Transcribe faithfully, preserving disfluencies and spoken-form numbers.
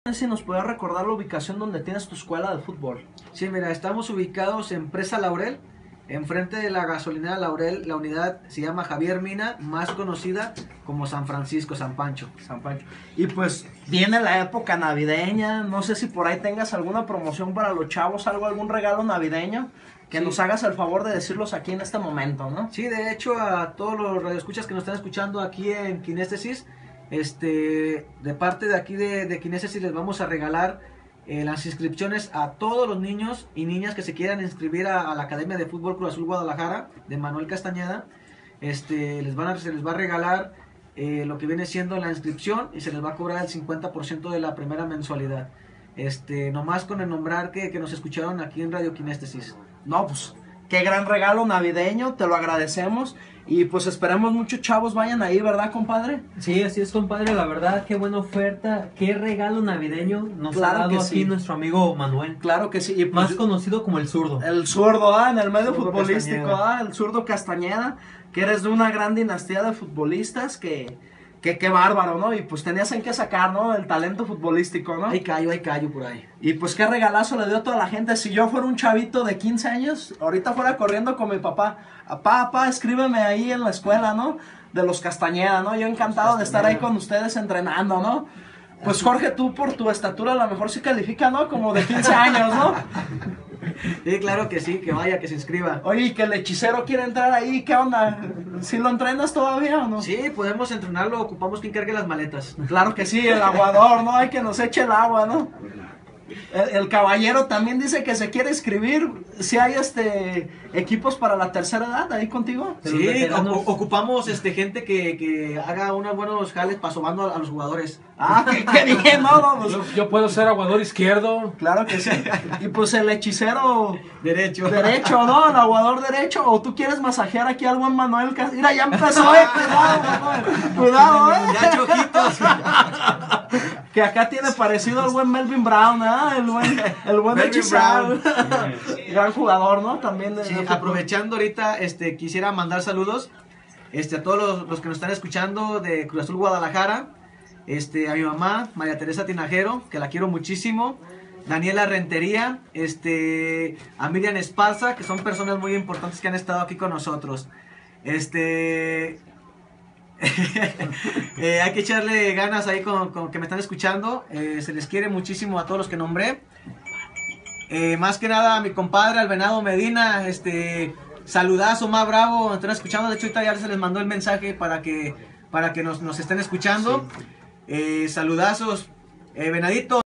Si nos puedes recordar la ubicación donde tienes tu escuela de fútbol. Sí, mira, estamos ubicados en Presa Laurel, enfrente de la gasolinera Laurel. La unidad se llama Javier Mina, más conocida como San Francisco, San Pancho. San Pancho. Y pues viene la época navideña, no sé si por ahí tengas alguna promoción para los chavos, algo, algún regalo navideño, que sí nos hagas el favor de decirlos aquí en este momento, ¿no? Sí, de hecho, a todos los radioescuchas que nos están escuchando aquí en Kinéstesis, este, de parte de aquí de, de Kinéstesis les vamos a regalar eh, las inscripciones a todos los niños y niñas que se quieran inscribir a, a la Academia de Fútbol Cruz Azul Guadalajara de Manuel Castañeda. Este, les van a, se les va a regalar eh, lo que viene siendo la inscripción y se les va a cobrar el cincuenta por ciento de la primera mensualidad. Este, nomás con el nombrar que, que nos escucharon aquí en Radio Kinéstesis. No, pues qué gran regalo navideño, te lo agradecemos. Y pues esperemos muchos chavos vayan ahí, ¿verdad, compadre? Sí, así es, compadre, la verdad, qué buena oferta, qué regalo navideño nos Claro ha dado que aquí sí. nuestro amigo Manuel. Claro que sí. Y pues, Más conocido como el zurdo. el zurdo, ¿ah? En el medio Zurdo futbolístico, Castañeda. ¿ah? El zurdo Castañeda, que eres de una gran dinastía de futbolistas que, que qué bárbaro, ¿no? Y pues tenías en qué sacar, ¿no? El talento futbolístico, ¿no? Hay callo, hay callo por ahí. Y pues qué regalazo le dio a toda la gente. Si yo fuera un chavito de quince años, ahorita fuera corriendo con mi papá, papá, papá, escríbeme ahí en la escuela, ¿no? De los Castañeda, ¿no? Yo encantado de estar ahí con ustedes entrenando, ¿no? Pues Jorge, tú por tu estatura a lo mejor sí califica, ¿no? Como de quince años, ¿no? Sí, claro que sí, que vaya, que se inscriba. Oye, y que el hechicero quiere entrar ahí, ¿qué onda? ¿Sí lo entrenas todavía o no? Sí, podemos entrenarlo, ocupamos quien cargue las maletas. Claro que sí, el aguador, ¿no? Hay que nos eche el agua, ¿no? El, el caballero también dice que se quiere inscribir. Si hay este equipos para la tercera edad ahí contigo. De los Sí, veteranos. o- ocupamos este gente que, que haga unos buenos jales pasobando a, a los jugadores. Ah, qué, qué bien, ¿no? no, pues, Yo, yo puedo ser aguador izquierdo. claro que sí. Y pues el hechicero Derecho. derecho, ¿no? El aguador derecho. O tú quieres masajear aquí al buen Manuel. Cas- Mira, ya empezó, eh. Cuidado, Manuel. Cuidado, eh. Ya chojitos. Que acá tiene parecido al buen Melvin Brown, ¿ah? El buen, el buen Melvin hechicero. Brown. Gran jugador, ¿no? También de, Sí, de fútbol. aprovechando ahorita, este, quisiera mandar saludos este, a todos los, los que nos están escuchando de Cruz Azul Guadalajara. Este, a mi mamá, María Teresa Tinajero, que la quiero muchísimo. Daniela Rentería, este, a Miriam Esparza, que son personas muy importantes que han estado aquí con nosotros. Este, eh, hay que echarle ganas ahí con, con que me están escuchando. Eh, se les quiere muchísimo a todos los que nombré. Eh, más que nada a mi compadre, al Venado Medina, este, saludazo, más bravo, me están escuchando. De hecho, ahorita ya se les mandó el mensaje para que, para que nos, nos estén escuchando. Eh, saludazos, eh, Venadito.